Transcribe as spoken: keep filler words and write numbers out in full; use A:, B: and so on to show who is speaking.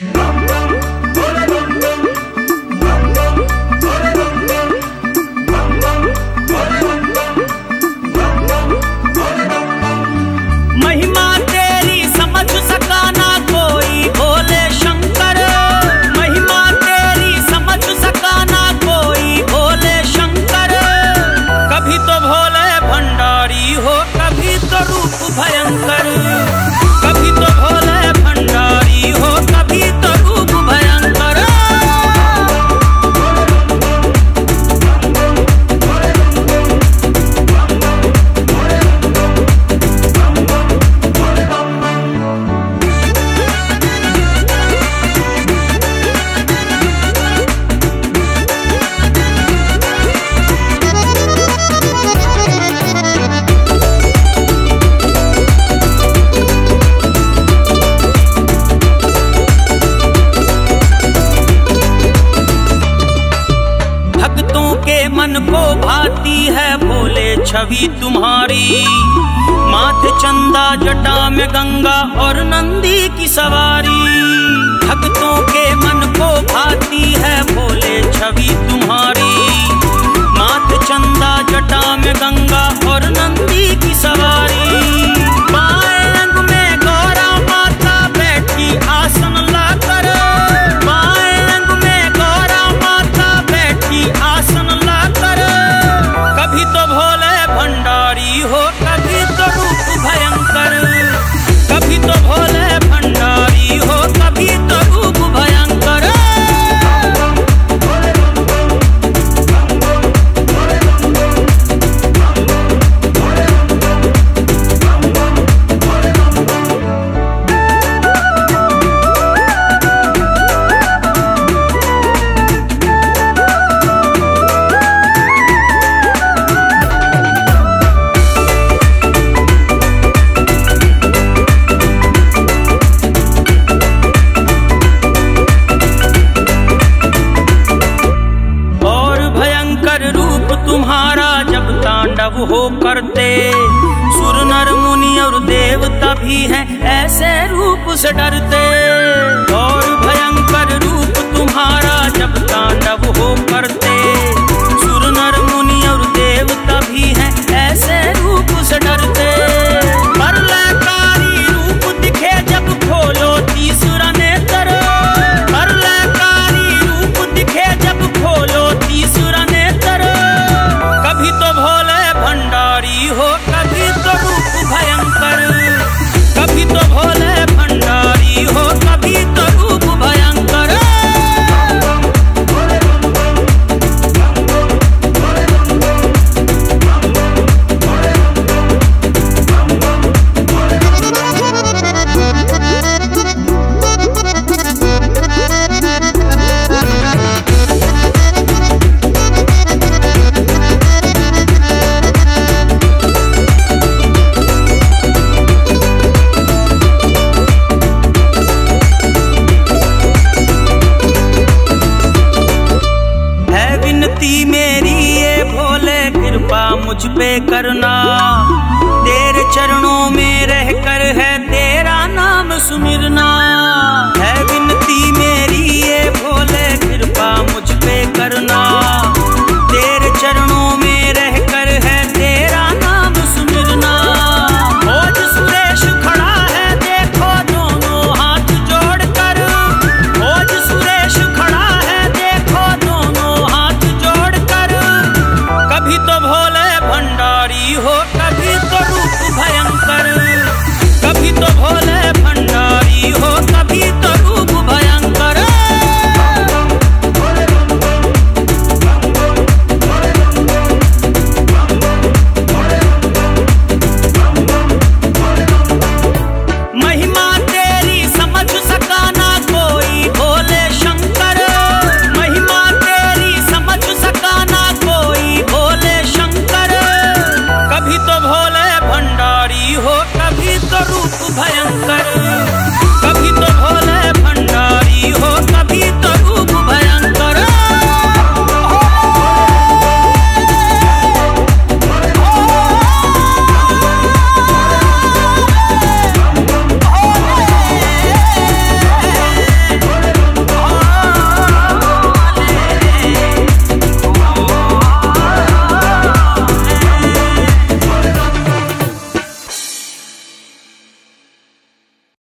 A: महिमा तेरी समझ सका ना कोई भोले शंकर, महिमा तेरी समझ सका ना कोई भोले शंकर। कभी तो भोले भंडारी हो, कभी तो रूप भयंकर, कभी तो भोले भंडारी हो, कभी तो रूप भयंकर। मन को भाती है भोले छवि तुम्हारी, माथे चंदा जटा में गंगा और नंदी की सवारी। भक्तों के मन को भाती है भोले छवि तुम्हारी, माथे चंदा जटा में गंगा और नंदी की सवारी। बाएं अंग में गौरा माता बैठी आसन लाकर, बाएं अंग में गौरा माता बैठी आसन लाकर। कभी तो भोले भंडारी हो, कभी तो रूप भयंकर, कभी तो भोले भंडारी हो, कभी तो रूप भयंकर। तुम्हारा जब तांडव हो करते, सुर नर मुनि और देवता भी हैं ऐसे रूप से डरते। और भयंकर रूप तुम्हारा जब तांडव हो करते, सुर नर मुनि और देवता भी हैं ऐसे रूप से डरते। प्रलयकारी रूप दिखे जब खोलो तीसरा नेत्र, प्रलयकारी रूप दिखे जब खोलो तीसरा नेत्र। कभी तो भोले भंडारी हो, कभी तो रूप भयंकर, कभी तो भोले भंडारी हो, कभी तो रूप भयंकर। मेरी ये भोले कृपा मुझ पे करना, तेरे चरणों में रहकर है तेरा नाम सुमिरना। है विनती मेरी ये भोले कृपा मुझ पे करना, तेरे चरणों में रहकर है तेरा नाम सुमिरना। भोज सुरेश खड़ा है देखो दोनों हाथ जोड़कर, भोज सुरेश खड़ा है देखो दोनों हाथ जोड़कर। कभी तो भोले भंडारी हो, कभी तो रूप भयंकर, कभी तो भोले भंडारी हो, कभी तो रूप भयंकर। महिमा तेरी समझ सका ना कोई भोले शंकर, महिमा तेरी समझ सका ना कोई भोले शंकर। कभी तो भोले भंडारी हो, कभी तो रूप भयंकर।